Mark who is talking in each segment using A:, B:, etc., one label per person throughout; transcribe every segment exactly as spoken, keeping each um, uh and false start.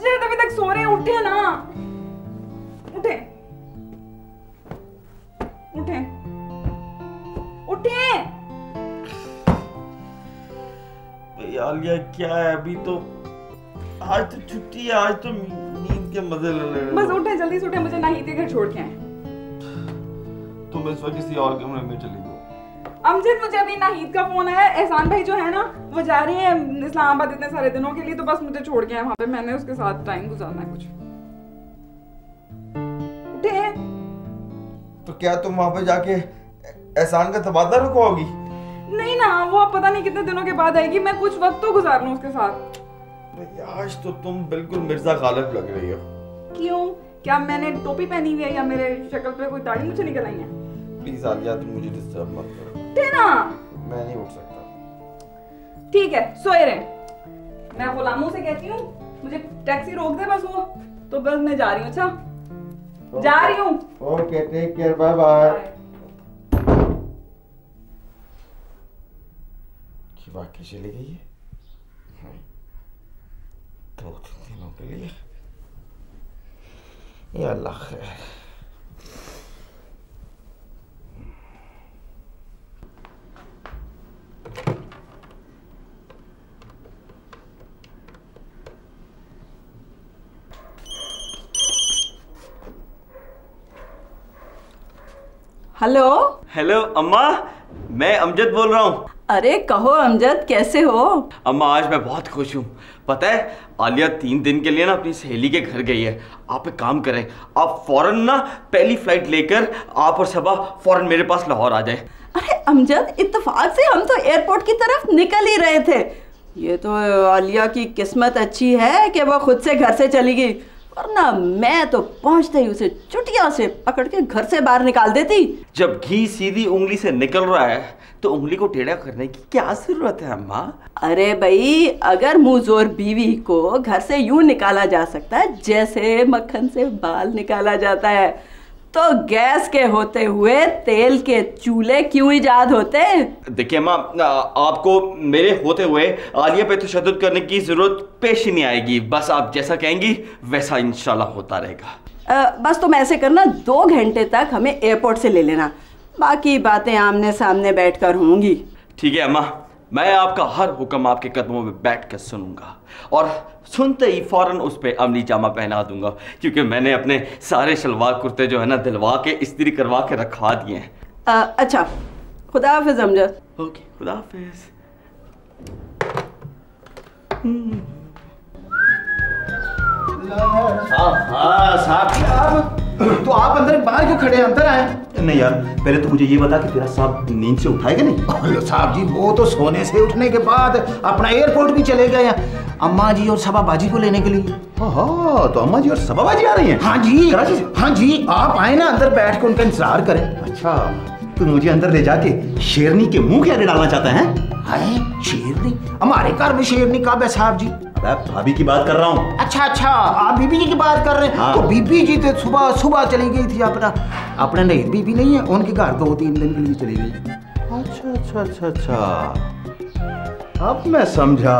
A: अमजद अभी तक सो रहे हैं, उठे ना, उठे उठे उठे।
B: आलिया क्या है, अभी तो आज तो छुट्टी है, आज तो नींद के मजे ले रहे हैं।
A: बस उठे, जल्दी से उठे, मुझे नाहिद के घर छोड़ के आए।
B: तुम इस वक्त किसी और कमरे में चली गई।
A: अमजद मुझे अभी नाहिद का फोन आया, एहसान भाई जो है ना वो जा रहे हैं इस्लामाबाद इतने सारे दिनों के लिए, तो बस मुझे छोड़ के आए वहाँ पे, मैंने उसके साथ टाइम गुजारना है कुछ। उठे।
B: तो क्या तुम वहाँ पे जाके एहसान का तबादला रखवाओगी?
A: नहीं ना, वो पता नहीं कितने दिनों के बाद आएगी, मैं कुछ वक्त तो गुजार लूं उसके साथ।
B: आज तो तुम बिल्कुल मिर्जा गालिब लग रही हो।
A: क्यों? क्या मैंने टोपी पहनी हुई है या मेरे शक्ल पे कोई दाढ़ी मुझे निकल आई है?
B: प्लीज आलिया तुम मुझे डिस्टर्ब मत करो।
A: ना
B: मैं नहीं उठ सकता।
A: ठीक है, सोए रहे। मैं गुलामों से कहती हूँ मुझे टैक्सी रोक दे बस वो, तो बस मैं जा रही हूँ। अच्छा जा रही हूँ।
B: Okay take care, bye bye. की बाकी चली गई है दो तीन दिनों के लिए। या अल्लाह खैर।
C: हेलो
D: हेलो अम्मा, मैं अमजद बोल रहा हूँ।
C: अरे कहो अमजद, कैसे हो?
D: अम्मा आज मैं बहुत खुश हूँ। पता है आलिया तीन दिन के लिए ना अपनी सहेली के घर गई है। आप एक काम करें, आप फौरन ना पहली फ्लाइट लेकर आप और सबा फौरन मेरे पास लाहौर आ जाए।
C: अरे अमजद, इत्तेफाक से हम तो एयरपोर्ट की तरफ निकल ही रहे थे। ये तो आलिया की किस्मत अच्छी है कि वो खुद से घर से चली गई, वरना मैं तो पहुंचते ही उसे चुटिया से पकड़ के घर से बाहर निकाल देती।
D: जब घी सीधी उंगली से निकल रहा है तो उंगली को टेढ़ा करने की क्या जरूरत है अम्मा?
C: अरे भाई, अगर मुंहजोर बीवी को घर से यूं निकाला जा सकता है जैसे मक्खन से बाल निकाला जाता है, तो गैस के होते हुए तेल के चूल्हे क्यों इजाद होते?
D: देखिए अम्मा, आपको मेरे होते हुए आलिया पे तशद्दुद करने की जरूरत पेश ही नहीं आएगी। बस आप जैसा कहेंगी वैसा इंशाल्लाह होता रहेगा।
C: आ, बस तुम ऐसे करना, दो घंटे तक हमें एयरपोर्ट से ले लेना, बाकी बातें आमने सामने बैठकर होंगी।
D: ठीक है अम्मा, मैं आपका हर हुक्म आपके कदमों में बैठ कर सुनूंगा और सुनते ही फौरन उस पर अमली जामा पहना दूंगा, क्योंकि मैंने अपने सारे शलवार कुर्ते जो है ना दिलवा के इस्त्री करवा के रखवा दिए हैं।
C: अच्छा, खुदा हाफिज अमजद।
D: ओके, खुदा हाफिज।
E: हाँ साहब, तो आप अंदर बाहर क्यों खड़े हैं? अंदर आए।
F: नहीं यार, पहले तो मुझे ये बता कि तेरा साहब नींद से उठाएगा नहीं?
E: लो साहब जी, वो तो सोने से उठने के बाद अपना एयरपोर्ट भी चले गए हैं, अम्मा जी और सबा बाजी को लेने के लिए।
F: हाँ, तो अम्मा जी और सबा बाजी आ रही हैं?
E: हाँ जी,
F: कराची से?
E: हाँ जी, आप आए ना अंदर बैठ के उनका इंतजार करें।
F: अच्छा, तो मुझे अंदर ले जाके शेरनी के मुंह के आगे डालना चाहता है?
E: हैं? शेरनी? हमारे घर में शेरनी कब है साहब जी?
F: भाभी की बात कर रहा हूँ।
E: अच्छा अच्छा, आप बीबी जी की बात कर रहे हैं। हाँ। तो बीबी जी तो सुबह सुबह चली गई थी अपना अपना नहीं, बीबी नहीं है, उनके घर दो तीन दिन के लिए चली गई।
F: अच्छा अच्छा अच्छा अच्छा, अब मैं समझा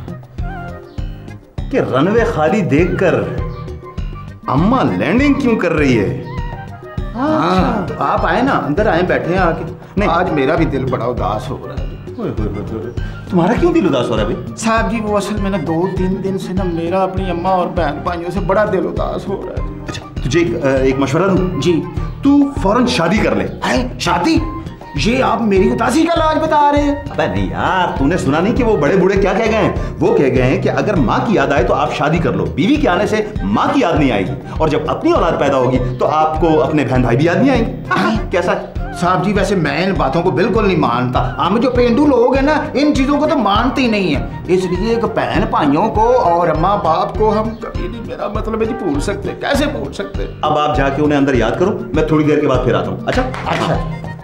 F: कि रनवे खाली देखकर अम्मा लैंडिंग क्यों कर रही है।
E: हाँ, तो आप आए ना, अंदर आए, बैठे हैं आके। नहीं, आज मेरा भी दिल बड़ा उदास हो रहा है।
F: तुम्हारा क्यों दिल उदास हो रहा है भाई?
E: साहब जी, वो असल में ना दो तीन दिन से ना मेरा अपनी अम्मा और बहन भाइयों से बड़ा दिल उदास हो रहा है।
F: अच्छा, तुझे एक, एक मशवरा दूं?
E: जी।
F: तू फौरन शादी कर ले।
E: है? शादी? ये आप मेरी उदासी का इलाज बता रहे हैं?
F: अबे नहीं यार, तूने सुना नहीं कि वो बड़े बूढ़े क्या कह गए हैं? वो कह गए हैं कि अगर माँ की याद आए तो आप शादी कर लो। बीवी के आने से माँ की याद नहीं आएगी, और जब अपनी औलाद पैदा होगी तो आपको अपने बहन भाई भी याद नहीं आएंगे। कैसा?
E: साहब जी, वैसे मैं इन बातों को बिल्कुल नहीं मानता। हम जो पेंडू लोग हैं ना, इन चीजों को तो मानते ही नहीं है। इसलिए एक बहन भाइयों को और अम्मा बाप को हम कभी नहीं, मेरा मतलब है जी, भूल सकते। कैसे भूल सकते?
F: अब आप जाके उन्हें अंदर याद करो, मैं थोड़ी देर के बाद फिर आता हूँ। अच्छा
E: अच्छा।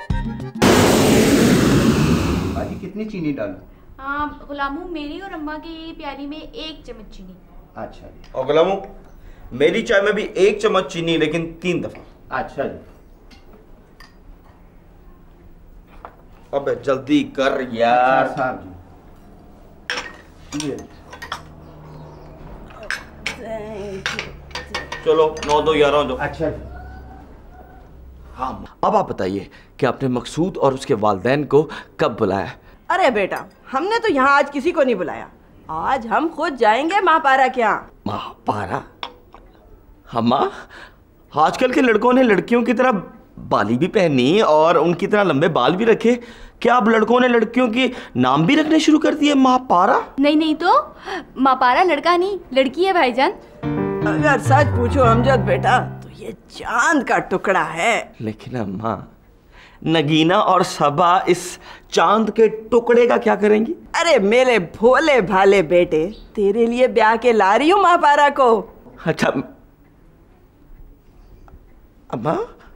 E: भाजी कितनी चीनी डालूं?
G: हाँ गुलामू, मेरी और अम्मा की प्यारी में एक चम्मच चीनी।
E: अच्छा जी।
B: और गुलामू, मेरी चाय में भी एक चम्मच चीनी, लेकिन तीन दफा।
E: अच्छा जी।
B: अबे जल्दी कर यार।
E: साहब जी,
D: चलो नौ दो ग्यारह दो।
E: अच्छा
D: हाँ अब आप बताइए कि आपने मकसूद और उसके वालिदैन को कब बुलाया?
C: अरे बेटा, हमने तो यहाँ आज किसी को नहीं बुलाया। आज हम खुद जाएंगे महापारा के यहाँ।
D: महापारा? अम्मा, आजकल के लड़कों ने लड़कियों की तरह बाली भी पहनी और उनकी तरह लंबे बाल भी रखे। क्या अब लड़कों ने लड़कियों की नाम भी रखने शुरू कर दिए? महापारा?
G: नहीं नहीं तो महापारा लड़का नहीं लड़की है भाईजान।
C: अगर सच पूछो अमजद बेटा तो ये चांद का टुकड़ा है।
D: लेकिन अम्मा, नगीना और सबा इस चांद के टुकड़े का क्या करेंगी?
C: अरे मेरे भोले भाले बेटे, तेरे लिए ब्याह के ला रही हूँ महापारा को।
D: अच्छा अम्मा,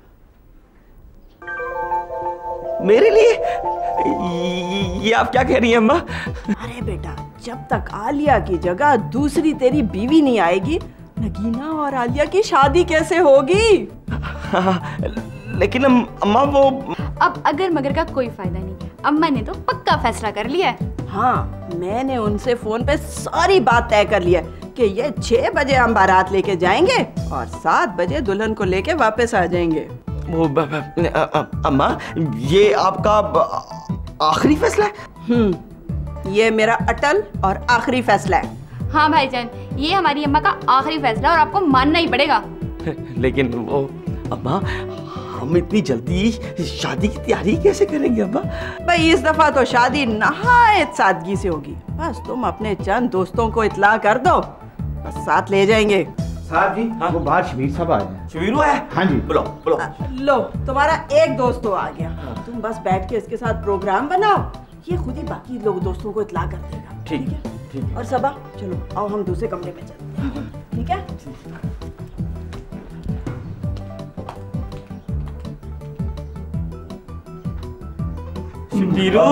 D: मेरे लिए? ये आप क्या कह रही हैं अम्मा?
C: अरे बेटा, जब तक आलिया की जगह दूसरी तेरी बीवी नहीं आएगी, नगीना और आलिया की शादी कैसे होगी?
D: हाँ, लेकिन अम्मा वो
G: अब अगर मगर का कोई फायदा नहीं। अम्मा ने तो पक्का फैसला कर लिया है।
C: हाँ, मैंने उनसे फोन पे सारी बात तय कर लिया कि ये छह बजे हम बारात लेके जाएंगे और सात बजे दुल्हन को लेके वापस आ जाएंगे।
D: वो अम्मा, ये आपका आखिरी फैसला है?
C: हम्म, ये मेरा अटल और आखिरी फैसला है।
G: हाँ भाईजान, ये हमारी अम्मा का आखिरी फैसला और आपको मानना ही पड़ेगा।
D: लेकिन वो अम्मा, हम इतनी जल्दी शादी की तैयारी कैसे करेंगे अम्मा?
C: भाई इस दफा तो शादी नहायत सादगी से होगी। बस तुम अपने चंद दोस्तों को इत्ला कर दो, बस साथ ले जाएंगे।
E: साहब जी, हाँ? वो बाहर शबीर साहब आ गए।
D: शबीर है?
E: हाँ जी।
D: बुलाओ बुलाओ।
C: लो, तुम्हारा एक दोस्त तो आ गया। तुम बस बैठ के इसके साथ प्रोग्राम बनाओ, ये खुद ही बाकी लोग दोस्तों को इत्ला कर देगा।
D: ठीक
C: है?
D: ठीक।
C: और सबा, चलो आओ हम दूसरे कमरे में चलते हैं। ठीक है?
D: शबीरू,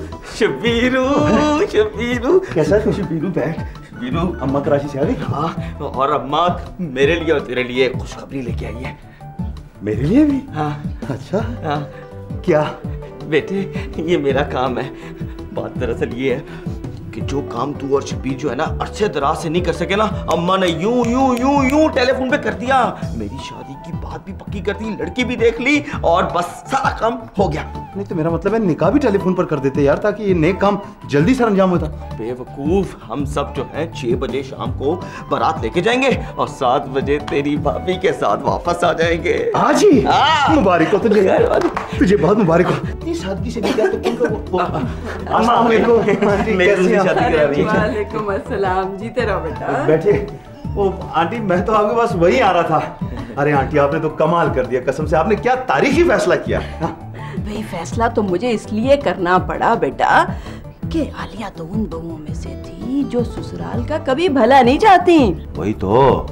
D: शबीरू, शबीरू।
E: कैसा है
D: शबीरू? बैठ। शबीरू, अम्मा कराची से आ गई? हाँ, और अम्मा मेरे लिए और तेरे लिए खुशखबरी लेके आई है।
E: मेरे लिए भी?
D: हाँ।
E: अच्छा,
D: हाँ।
E: क्या?
D: बेटे, ये मेरा काम है। बात दरअसल ये है कि जो काम तू और शबीर जो है ना अरसे दराज से नहीं कर सके ना, अम्मा ने यूं यूं यूं यूं टेलीफोन पे कर दिया। मेरी शादी की बात भी पक्की कर दी, लड़की भी देख ली और बस सारा काम हो गया।
E: नहीं तो मेरा मतलब है निकाह भी टेलीफोन पर कर देते यार, ताकि ये नेक काम जल्दी से अंजाम होता।
D: बेवकूफ, हम सब जो है छह बजे शाम को बारात लेके जाएंगे और सात बजे तेरी भाभी के साथ वापस आ जाएंगे।
E: आज ही?
D: हाँ।
E: मुबारक हो तुझे, तुझे बहुत मुबारक हो। इतनी सादगी से निकाह तो उनको
D: अम्मा मेरे को मेरी दूसरी शादी करा रही है।
C: वालेकुम अस्सलाम, जीते रहो बेटा।
E: बैठे। ओ आंटी, मैं तो आपके पास वही आ रहा था। अरे आंटी, आपने तो कमाल कर दिया, कसम से। आपने क्या तारीखी फैसला किया।
C: भाई फैसला तो मुझे इसलिए करना पड़ा बेटा कि आलिया तो उन बहुओं में से थी जो ससुराल का कभी भला नहीं चाहती।
E: वही तो,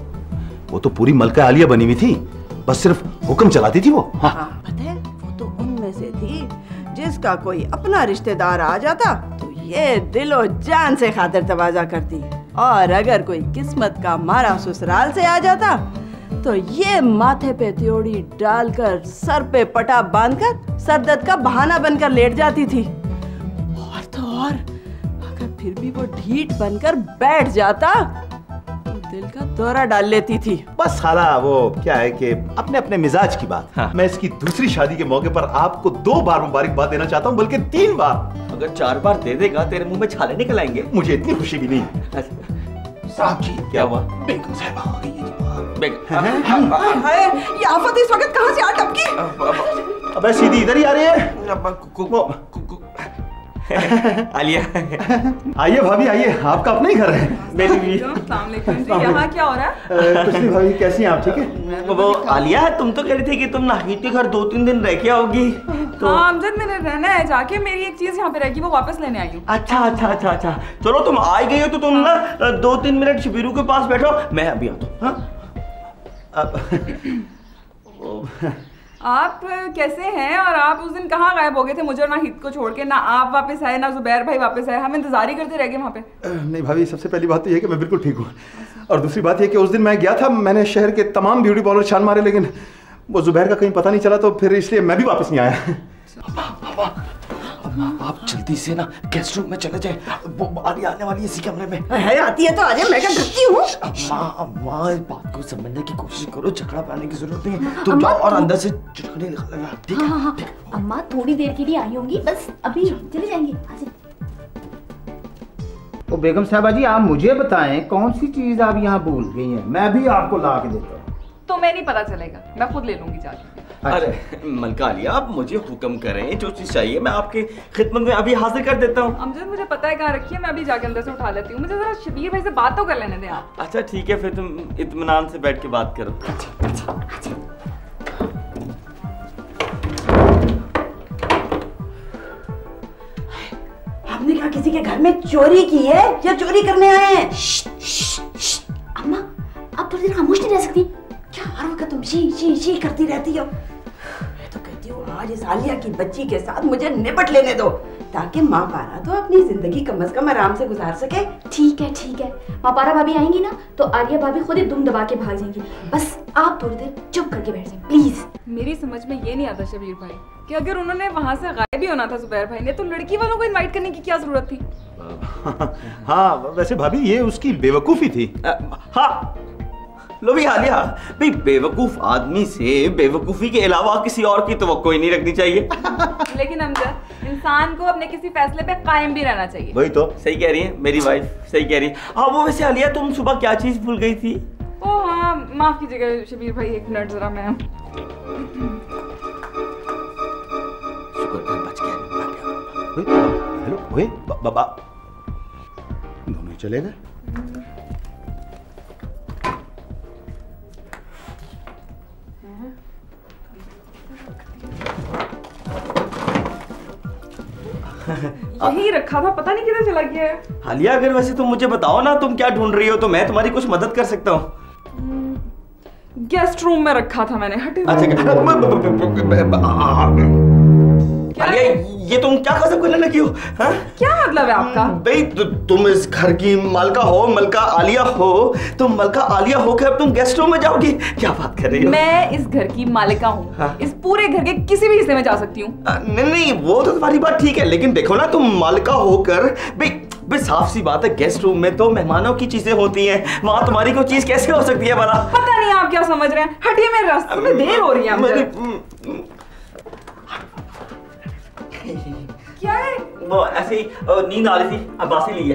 E: वो तो पूरी मलका आलिया बनी हुई थी, बस सिर्फ हुक्म चलाती थी वो। हाँ,
C: हाँ पता है, वो तो उनमें से थी जिसका कोई अपना रिश्तेदार आ जाता तो ये दिलो जान से खातिर तवाजा करती, और अगर कोई किस्मत का मारा ससुराल से आ जाता तो ये माथे पे त्योड़ी डालकर सर पे पटा बांधकर सरदर्द का बहाना बनकर लेट जाती थी। और तो और अगर फिर भी वो ढीठ बनकर बैठ जाता तो दिल का दौरा डाल लेती थी।
E: बस साला वो क्या है कि अपने अपने मिजाज की बात। हाँ। मैं इसकी दूसरी शादी के मौके पर आपको दो बार मुबारकबाद देना चाहता हूँ, बल्कि तीन बार।
D: अगर चार बार दे देगा तेरे मुंह में छाले निकल आएंगे।
E: मुझे इतनी खुशी भी नहीं। साहब जी,
D: क्या हुआ?
E: बेगम साहब आ गई है।
C: हाय, ये आफत इस वक्त कहाँ से आ टपकी?
E: अबे सीधी इधर ही आ रही है।
D: आलिया,
E: आइए भाभी आइए, आपका अपना ही घर है।
D: मेरी भी।
A: अस्सलाम वालेकुम जी, यहाँ क्या हो रहा है?
E: कुछ नहीं भाभी, कैसी हैं आप? ठीक है।
D: वो आलिया, तुम तो कह रही थी कि तुम नाहिद के घर दो तीन दिन रह के आओगी।
A: तो हाँ अमजद, मैंने रहना है जाके, मेरी एक चीज यहाँ पे रहेगी, वो वापस लेने आई हूँ।
D: अच्छा अच्छा अच्छा अच्छा, चलो तुम आ गई हो तो तुम ना दो तीन मिनट शबीरू के पास बैठो, मैं अभी आता हूँ।
A: आप कैसे हैं? और आप उस दिन कहाँ गायब हो गए थे मुझे और नाहिद को छोड़ के? ना आप वापस आए ना जुबैर भाई वापस आए, हम इंतजार ही करते रह गए वहाँ पे।
E: नहीं भाभी, सबसे पहली बात तो ये है कि मैं बिल्कुल ठीक हूँ, और दूसरी बात ये कि उस दिन मैं गया था, मैंने शहर के तमाम ब्यूटी पार्लर छान मारे, लेकिन वो जुबैर का कहीं पता नहीं चला, तो फिर इसलिए मैं भी वापस नहीं आया।
D: आप जल्दी से ना गेस्ट रूम में चले जाए, वो आलिया आने वाली है इसी कमरे में।
C: है आती है तो आजा, मैं क्या करती हूँ।
D: माँ माँ इस बात को समझने की कोशिश करो, झगड़ा पाने की जरूरत नहीं है। तुम जाओ और अंदर से चुटकुले निकालना, ठीक है?
G: हाँ हाँ अम्मा थोड़ी देर के लिए आई होंगी, बस अभी चले जाएंगे।
E: तो बेगम साहबा जी आप मुझे बताएं कौन सी चीज आप यहाँ भूल गई हैं, मैं भी आपको ला के देता हूँ।
A: तुम्हें नहीं पता चलेगा, मैं खुद ले लूंगी जाके।
D: अरे मलका आलिया, आप मुझे हुक्म करें, जो चीज चाहिए मैं आपकी खिदमत में अभी हाजिर कर देता हूँ।
A: अमजद मुझे पता है कहाँ रखी है, मैं अभी जाके अंदर से उठा लेती हूँ। मुझे जरा शबीर भाई से बात तो कर लेने दें आप।
D: अच्छा ठीक है, फिर तुम इत्मीनान से बैठ के बात करो। अच्छा अच्छा अच्छा।
C: आपने क्या किसी के घर में चोरी की है या चोरी करने आए हैं?
G: अम्मा आप थोड़ी देर खामोश नहीं रह सकती?
C: क्या हर वक्त तुम शी शी शी करती रहती हो? मैं तो कहती हूँ आज इस आलिया की बच्ची के साथ मुझे निपट लेने दो, ताकि माँ पारा तो अपनी जिंदगी कम से कम आराम से गुजार सके।
G: ठीक है ठीक है, माँ पारा भाभी आएंगी ना तो आलिया भाभी खुद ही दुम दबा के भाग जाएंगी। बस आप थोड़ी देर चुप करके बैठ जाए प्लीज।
A: मेरी समझ में ये नहीं आता शबीर भाई कि अगर उन्होंने वहाँ से गायब भी होना था जुबैर भाई ने, तो लड़की वालों को इनवाइट करने की क्या जरूरत थी?
F: हाँ वैसे भाभी ये उसकी बेवकूफी थी।
D: हाँ लो भी आलिया, भाई बेवकूफ आदमी से बेवकूफी के अलावा किसी और की तवक्को ही नहीं रखनी चाहिए।
A: लेकिन अमजद, इंसान को अपने किसी फैसले पे कायम भी रहना चाहिए।
F: वही तो
D: सही कह रही है मेरी वाइफ, सही कह रही है। हाँ वो वैसे आलिया, तुम सुबह क्या चीज भूल गई थी?
A: ओ हाँ माफ कीजिएगा शबीर भाई, एक मिनट जरा मैं।
D: शुक्र बच गया।
F: हेलो ओए बाबा, दोनों चले गए।
A: यही रखा था, पता नहीं किधर चला गया है।
D: आलिया अगर वैसे तुम मुझे बताओ ना तुम क्या ढूंढ रही हो, तो मैं तुम्हारी कुछ मदद कर सकता हूँ।
A: गेस्ट रूम में रखा था मैंने। हटे।
D: आलिया ये तुम क्या कसम करने लगी हो? हाँ?
A: क्या मतलब है आपका?
D: भाई तु, तुम इस घर की मालका हो, मलका आलिया हो, तुम मलका आलिया होकर अब तुम गेस्ट रूम में जाओगी? क्या बात कर रही हो?
A: मैं इस घर की मालिका हूँ। हाँ? इस पूरे घर के किसी भी हिस्से में जा सकती हूँ।
D: नहीं नहीं वो तो तुम्हारी बात ठीक है, लेकिन देखो ना तुम मालिका होकर भाई भाई साफ सी बात है, गेस्ट रूम में तो मेहमानों की चीजें होती हैं, वहाँ तुम्हारी कोई चीज कैसे हो सकती है भला?
A: पता नहीं आप क्या समझ रहे हैं। हटिए, मेरे रास्ते में देर हो रही है मुझे। क्या है?
D: वो ऐसे ही नींद आ रही थी, अब्बासी ली है।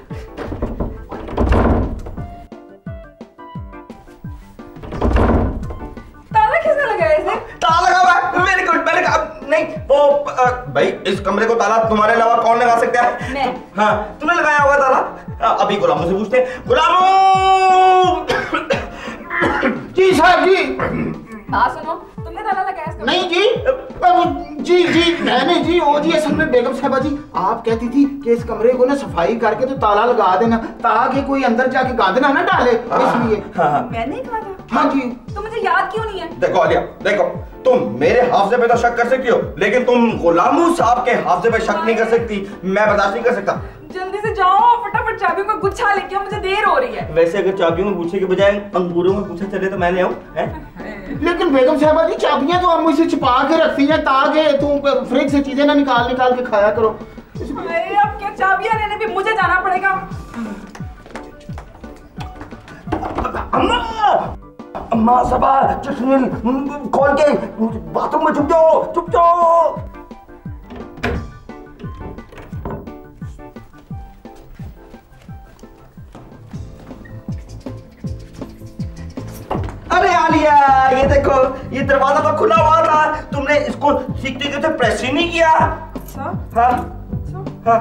A: ताला किसने लगाया इसे?
D: ताला लगा हुआ है। वेरी गुड, मैंने कहा नहीं वो आ, भाई इस कमरे को ताला तुम्हारे अलावा कौन लगा सकता है?
A: मैं।
D: हाँ तुमने लगाया होगा ताला। अभी गुलामों से पूछते हैं। गुलामों!
E: जी साहब जी।
A: हाँ सुनो, तुमने ताला लगाया इसका?
E: नहीं जी जी जी मैंने जी ओ जी असल में बेगम साहबा जी आप कहती थी कि इस कमरे को ना सफाई करके तो ताला लगा देना, ताकि कोई अंदर जाके गंद ना ना डाले, इसलिए।
A: मैंने कहा था।
E: हाँ जी।
A: तो मुझे याद क्यों नहीं है?
D: देखो आलिया, देखो तुम मेरे हाफजे पे तो शक कर सकती हो, लेकिन तुम गुलामों साहब के हाफजे पे शक नहीं कर सकती। मैं बर्दाश्त नहीं कर सकता।
A: जल्दी से जाओ, फटाफट चाबियों का गुच्छा लेके आओ, मुझे देर हो रही है।
D: वैसे अगर चाबियों में पूछे के बजाय अंगूरों में पूछा चले तो मैं ले आऊं?
E: लेकिन बेगम साहबा जी चाबियां तो हम मुझसे छिपा के रखती हैं ताकि तुम फ्रिज से चीजें ना निकाल निकाल के खाया करो।
A: अरे अब क्या चाबियां लेने भी मुझे जाना पड़ेगा?
D: अम्मा! अम्मा सबा जस्मीन खोल के बाथरूम में छुप जाओ, छुप जाओ। अरे आलिया ये देखो, ये दरवाजा तो खुला हुआ था, तुमने इसको सीखते सीखते प्रेस ही नहीं किया।
A: अच्छा?
D: हाँ हाँ।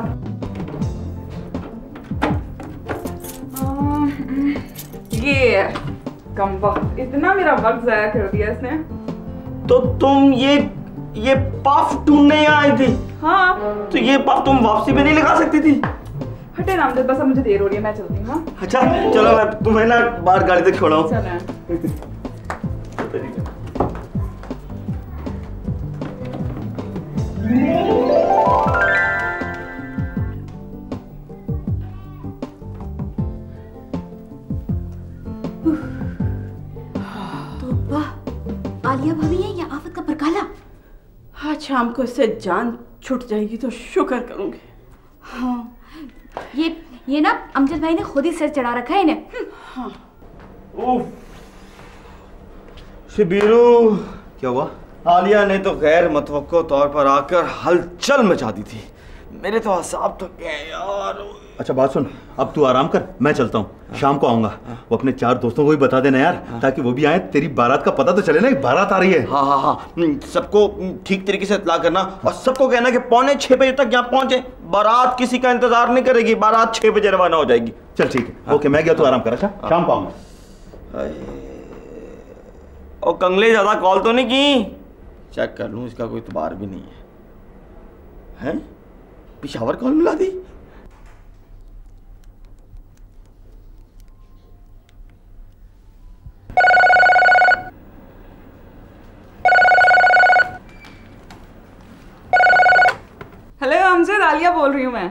A: ये कम वक्त, इतना मेरा वक्त जाया कर दिया इसने।
D: तो तुम ये ये पफ ढूंढने आई थी?
A: हाँ।
D: तो ये पफ तुम वापसी में नहीं लगा सकती थी?
A: हटे रामजद, बस अब मुझे देर हो रही है, मैं चलती हूँ।
D: अच्छा चलो मैं तुम्हें ना बाहर गाड़ी तक छोड़ाऊं।
A: चलें।
G: आलिया भाभी है या आफत का परकाला?
C: आज शाम को इससे जान छूट जाएगी तो शुक्र करूंगी।
G: हाँ, ये ये ना अमजद भाई ने खुद ही सिर चढ़ा रखा है इन्हें।
C: हाँ।
D: उफ, शबीरू, क्या हुआ? आलिया ने तो गैर मुतवक्को तौर पर आकर हलचल मचा दी थी। मेरे तो असाब तो गए यार।
F: अच्छा बात सुन, अब तू आराम कर, मैं चलता हूँ। शाम को आऊंगा। वो अपने चार दोस्तों को भी बता देना यार, ताकि वो भी आए। तेरी बारात का पता तो चले ना, एक बारात आ रही है।
D: हाँ हाँ हाँ, सबको ठीक तरीके से इत्तला करना और सबको कहना कि पौने छह बजे तक यहाँ पहुंचे। बारात किसी का इंतजार नहीं करेगी, बारात छह बजे रवाना हो जाएगी।
F: चल ठीक है, हाँ। ओके, मैं गया, तू आराम कर। अच्छा, शाम को आऊंगा।
D: और कंगले ज्यादा कॉल तो नहीं की? चेक कर लूं, इसका कोई इतबार भी नहीं है। हैं? पिशावर कॉल मिला दी।
A: हेलो अमजद, आलिया बोल रही हूँ मैं।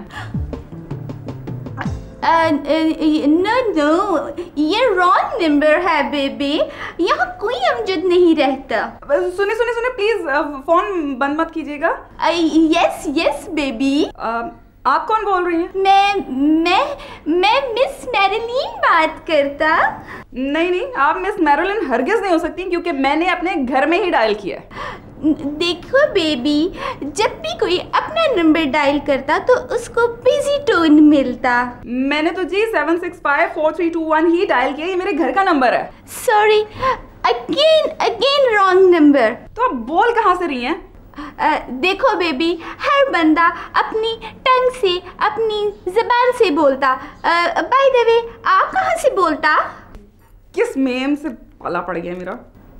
G: नो नो, ये रॉन्ग नंबर है बेबी, यहाँ कोई अमजद नहीं रहता।
A: सुने सुने सुने प्लीज, फोन बंद मत कीजिएगा।
G: Yes yes baby.
A: आप कौन बोल रही हैं?
G: मैं मैं मैं मिस मैरिलीन बात करता।
A: नहीं नहीं, आप मिस मैरिलिन हरगिज नहीं हो सकती, क्योंकि मैंने अपने घर में ही डायल किया है।
G: देखो बेबी, जब भी कोई अपना नंबर डायल करता तो उसको बिजी टोन मिलता।
A: मैंने तो जी seven six five four three two one ही डायल किया, ये मेरे घर का नंबर है।
G: Sorry, again again wrong number.
A: तो आप बोल कहाँ से रही हैं?
G: Uh, देखो बेबी, हर बंदा अपनी टंग से, अपनी जबान से बोलता। बाय द वे, आप कहाँ से बोलता?
A: किस मेम से पाला पड़ गया मेरा।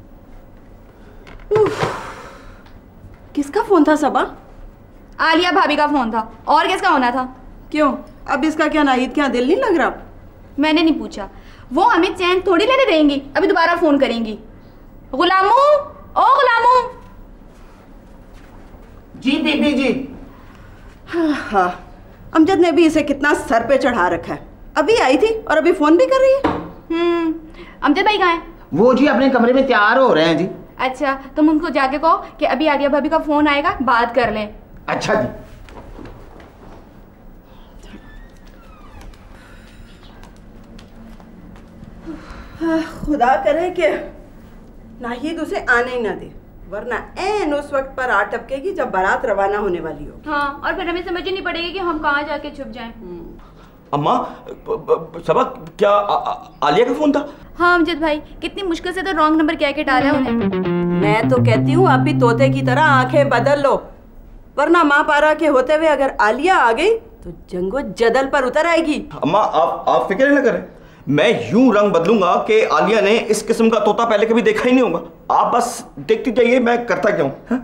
C: किसका फोन था सबा?
G: आलिया भाभी का फोन था, और किसका होना था?
C: क्यों, अब इसका क्या नाहिद क्या दिल नहीं लग रहा?
G: मैंने नहीं पूछा, वो हमें चैन थोड़ी लेने देंगी, अभी दोबारा फोन करेंगी। गुलामू, ओ गुलामू।
E: जी बीबी जी।
C: हाँ हाँ, अमजद ने भी इसे कितना सर पे चढ़ा रखा है। अभी आई थी और अभी फोन भी कर रही है।
G: हम्म, अमजद भाई कहाँ हैं?
E: वो जी अपने कमरे में तैयार हो रहे हैं जी।
G: अच्छा, तुम उनको जाके कहो कि अभी आलिया भाभी का फोन आएगा, बात कर लें।
E: अच्छा जी।
C: खुदा करे कि नाहिद उसे आने ही ना दे, वरना ऐन उस वक्त पर आ टपकेगी जब बारात रवाना होने वाली हो।
G: हाँ, और फिर हमें समझ ही नहीं पड़ेगी कि हम कहाँ जाके छुप जाएं।
D: अम्मा, सबा क्या आ, आ, आलिया का फोन था?
G: हाँ अमजद भाई, कितनी मुश्किल से तो रॉन्ग नंबर कह के डाला उन्हें।
C: मैं तो कहती हूँ आप भी तोते की तरह आंखें बदल लो, वरना माँ पारा के होते हुए अगर आलिया आ गई तो जंगो जदल पर उतर आएगी।
D: अम्मा, आप आप फिक्र न करें, मैं यूं रंग बदलूंगा कि आलिया ने इस किस्म का तोता पहले कभी देखा ही नहीं होगा। आप बस देखती जाइए मैं करता क्या हूँ।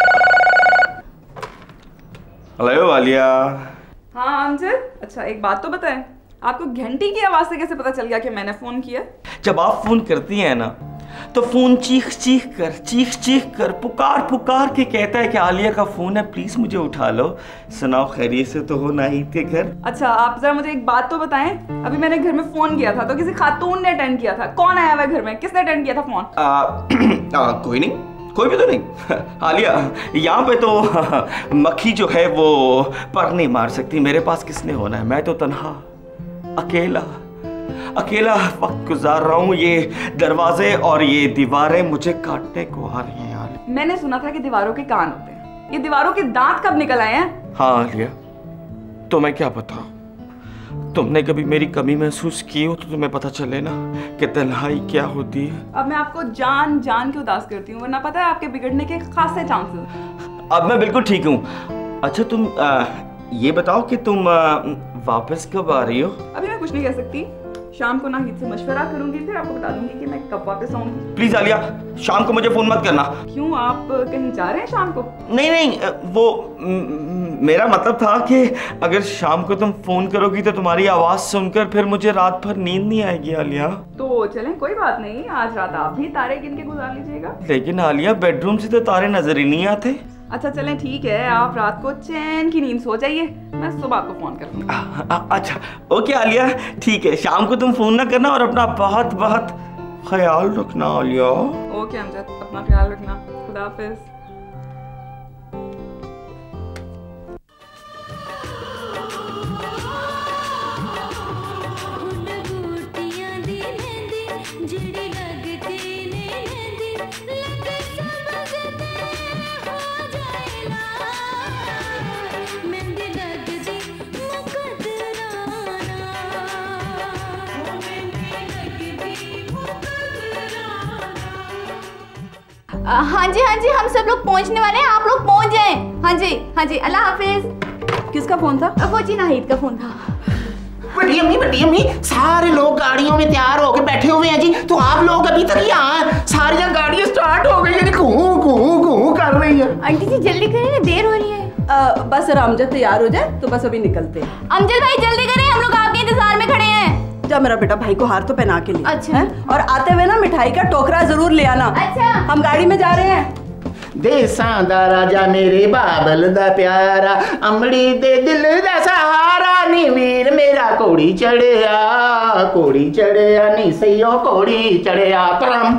D: हेलो आलिया।
A: हाँ अमजद, अच्छा एक बात तो बताएं, आपको घंटी की आवाज से कैसे पता चल गया कि मैंने फोन किया?
D: जब आप फोन करती हैं ना, तो फोन चीख चीख कर चीख चीख कर पुकार पुकार के कहता है कि आलिया का फोन है, प्लीज मुझे उठा लो। सुनाओ, खैरियत से तो हो नाहिद के घर?
A: अच्छा आप जरा मुझे एक बात तो बताएं, अभी मैंने घर में फोन किया था तो किसी खातून ने अटेंड किया था। कौन आया हुआ घर में, किसने अटेंड किया था फोन?
D: आ, आ, कोई नहीं, कोई भी तो नहीं। आलिया, यहाँ पे तो मक्खी जो है वो पर नहीं मार सकती। मेरे पास किसने होना है, मैं तो तन्हा अकेला अकेला वक्त गुजार रहा हूँ। ये दरवाजे और ये दीवारें मुझे काटने को आ रही हैं। आलिया,
A: मैंने सुना था कि दीवारों के कान होते हैं, ये दीवारों के दांत कब निकल आए हैं?
D: हाँ आलिया, तुम्हें क्या पता, तुमने कभी मेरी कमी महसूस की हो तो तुम्हें पता चले ना कि तन्हाई क्या होती है।
A: अब मैं आपको जान जान के उदास करती हूँ, वरना पता है आपके बिगड़ने के खासे चांसेस।
D: अब मैं बिल्कुल ठीक हूँ। अच्छा तुम आ, ये बताओ कि तुम आ, वापस कब आ रही हो?
A: अभी मैं कुछ नहीं कह सकती, शाम को नाहिद से मशवरा करूंगी, फिर आपको बता दूंगी कि मैं कब वापस आऊंगी।
D: प्लीज आलिया, शाम को मुझे फोन मत करना।
A: क्यों, आप कहीं जा रहे हैं शाम को?
D: नहीं नहीं, वो म, मेरा मतलब था कि अगर शाम को तुम फोन करोगी तो तुम्हारी आवाज सुनकर फिर मुझे रात भर नींद नहीं आएगी। आलिया
A: तो चलें, कोई बात नहीं, आज रात आप भी तारे गिन के गुजार लीजिएगा।
D: लेकिन आलिया, बेडरूम से तो तारे नजर ही नहीं आते।
A: अच्छा चलें ठीक है, आप रात को चैन की नींद सो जाइए, मैं सुबह आपको फोन कर लूंगा।
D: अच्छा ओके आलिया, ठीक है, शाम को तुम फोन ना करना और अपना बहुत बहुत ख्याल रखना आलिया।
A: ओके अमजद, अपना ख्याल रखना, खुदा हाफिज।
G: हाँ जी हाँ जी, हम सब लोग पहुंचने वाले हैं, आप लोग पहुंच जाएं। हाँ जी हाँ जी, अल्लाह हाफिज।
C: किसका फोन था?
G: वो जी नाहिद का फोन था।
E: बड़ी अम्मी बड़ी अम्मी, सारे लोग गाड़ियों में तैयार होके बैठे हुए हैं जी, तो आप लोग अभी तक यहाँ हैं? सारी गाड़ियाँ स्टार्ट हो गई है, घूं घूं घूं कर रही है।
G: आंटी जी जल्दी करें ना, देर हो रही है।
C: आ, बस अमजद तैयार हो जाए तो बस अभी निकलते हैं।
G: अमजद भाई जल्दी करें, हम लोग आपके इंतजार में खड़े हैं।
C: जा मेरा बेटा, भाई को हार तो पहना के लिए।
G: अच्छा।
C: है? और आते हुए ना मिठाई का टोकरा जरूर ले आना।
G: अच्छा।
C: हम गाड़ी में जा रहे हैं।
E: देसां दा राजा मेरे बाबल दा प्यारा, अमड़ी दे दिल दा सहारा, नी वीर मेरा कोड़ी चढ़िया, कोड़ी चढ़िया नी सैयो कोड़ी चढ़िया। तरम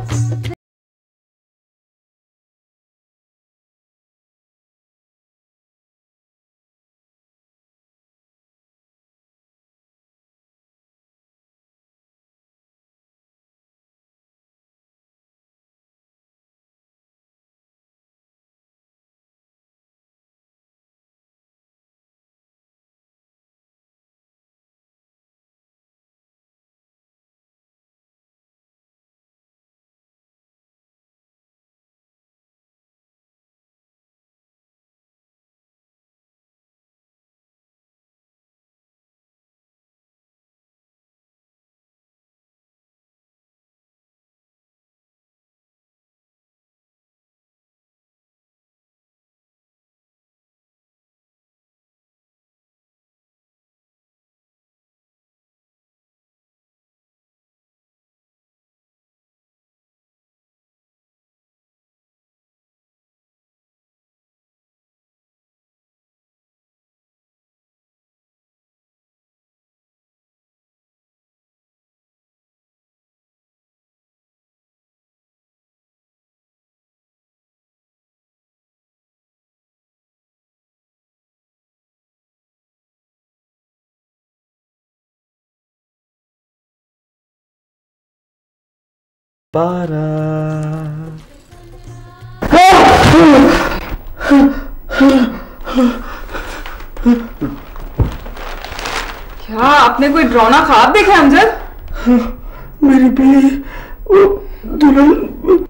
B: पारा
A: क्या आपने कोई डरावना ख्वाब देखा अमजद?
B: मेरी बीवी वो दुल्हन